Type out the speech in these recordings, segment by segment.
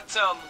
tell me.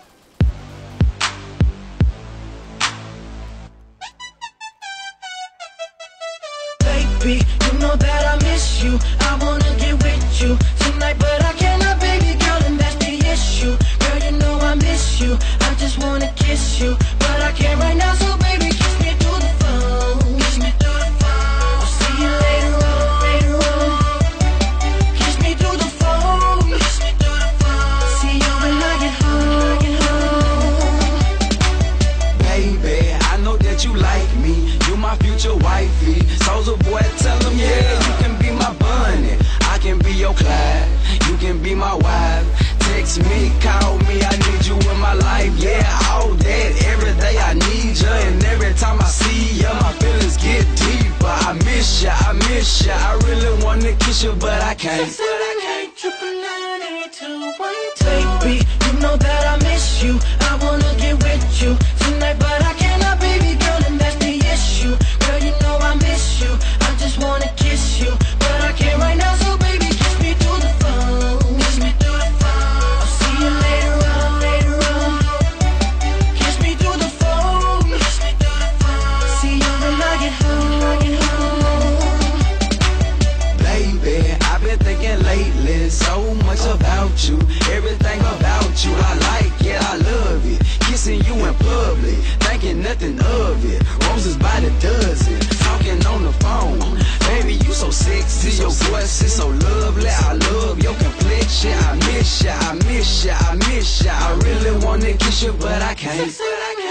Baby, you know that I miss you. I wanna get with you tonight, but I cannot, baby girl, and that's the issue. Girl, you know I miss you. I just wanna kiss you, but I can't right now, so baby, kiss me through the phone. Kiss me through the phone. I'll see you later on, later on. Kiss me through the phone. Kiss me through the phone. See you when I get home, get home. Baby, I know that you like me. You my future wifey. Soulja Boy, tell him, yeah, you can be my bunny. I can be your Clyde. You can be my wife. Text me, call me, I need you in my life. Yeah, all that, every day I need you. And every time I see you, my feelings get deeper. I miss ya, I miss ya. I really wanna kiss you, but I can't. Baby, you know that I miss you. I wanna get with you tonight, but I cannot, baby girl, and that's the issue. Girl, you know I miss you. I just wanna kiss you, but I can't right now, so baby, kiss me through the phone. Kiss me through the phone. I'll see you later on, later on. Kiss me through the phone. Kiss me through the phone. See you when I get home, get home. Baby, I've been thinking lately so much about you, everything about you. I like it, I love it, kissing you in public, thinking nothing of it. Roses by the dozen, talking on the phone. Baby, you so sexy, your voice is so lovely. I love your complexion. I miss ya, I miss ya, I miss ya. I really wanna kiss you, but I can't.